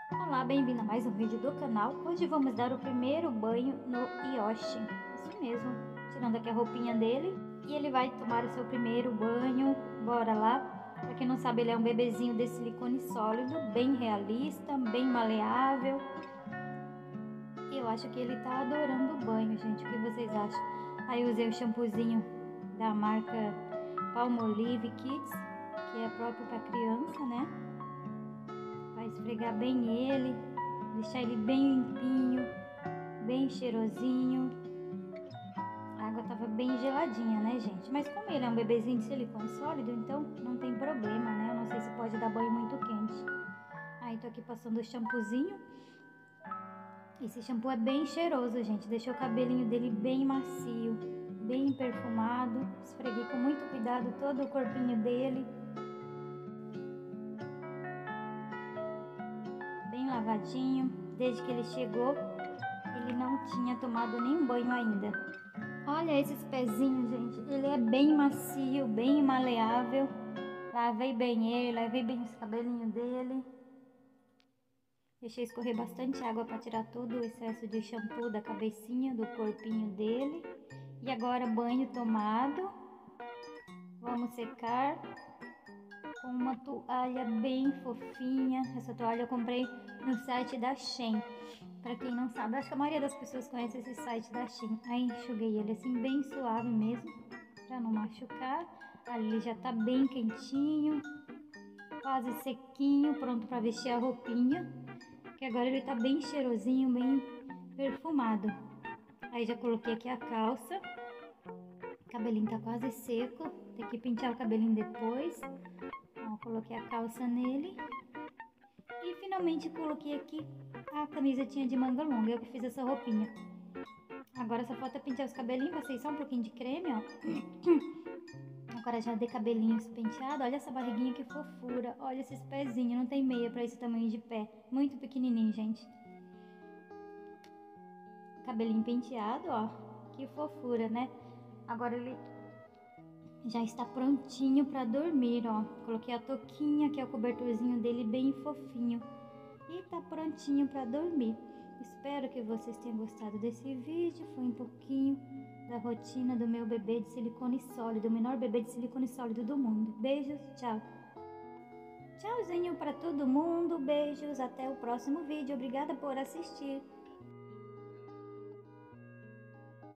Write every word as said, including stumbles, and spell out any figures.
Olá, bem-vindo a mais um vídeo do canal. Hoje vamos dar o primeiro banho no Yoshi. Isso mesmo, tirando aqui a roupinha dele. E ele vai tomar o seu primeiro banho. Bora lá. Pra quem não sabe, ele é um bebezinho de silicone sólido, bem realista, bem maleável. E eu acho que ele tá adorando o banho, gente. O que vocês acham? Aí eu usei o shampoozinho da marca Palmolive Kids, que é próprio para criança, né? Vai esfregar bem ele, deixar ele bem limpinho, bem cheirosinho. A água tava bem geladinha, né, gente? Mas como ele é um bebezinho de silicone sólido, então não tem problema, né? Eu não sei se pode dar banho muito quente. Aí tô aqui passando o shampoozinho. Esse shampoo é bem cheiroso, gente. Deixou o cabelinho dele bem macio, bem perfumado. Esfreguei com muito cuidado todo o corpinho dele. Bem lavadinho. Desde que ele chegou, ele não tinha tomado nenhum banho ainda. Olha esses pezinhos, gente. Ele é bem macio, bem maleável. Lavei bem ele, lavei bem os cabelinhos dele. Deixei escorrer bastante água para tirar todo o excesso de shampoo da cabecinha, do corpinho dele. E agora banho tomado. Vamos secar com uma toalha bem fofinha. Essa toalha eu comprei no site da Shein. Para quem não sabe, acho que a maioria das pessoas conhece esse site da Shein. Aí enxuguei ele assim bem suave mesmo, para não machucar. Ali ele já tá bem quentinho, quase sequinho, pronto para vestir a roupinha. Que agora ele tá bem cheirosinho, bem perfumado. Aí já coloquei aqui a calça. O cabelinho tá quase seco, tem que pentear o cabelinho depois. Ó, coloquei a calça nele. E finalmente coloquei aqui a camisetinha de manga longa, eu que fiz essa roupinha. Agora só falta pentear os cabelinhos, passei só um pouquinho de creme, ó. Agora já dei cabelinhos penteado, olha essa barriguinha que fofura, olha esses pezinhos, não tem meia pra esse tamanho de pé, muito pequenininho, gente. Cabelinho penteado, ó, que fofura, né? Agora ele já está prontinho pra dormir, ó. Coloquei a touquinha, que é o cobertorzinho dele bem fofinho. E tá prontinho pra dormir. Espero que vocês tenham gostado desse vídeo. Foi um pouquinho da rotina do meu bebê de silicone sólido, o menor bebê de silicone sólido do mundo. Beijos, tchau. Tchauzinho pra todo mundo, beijos, até o próximo vídeo. Obrigada por assistir.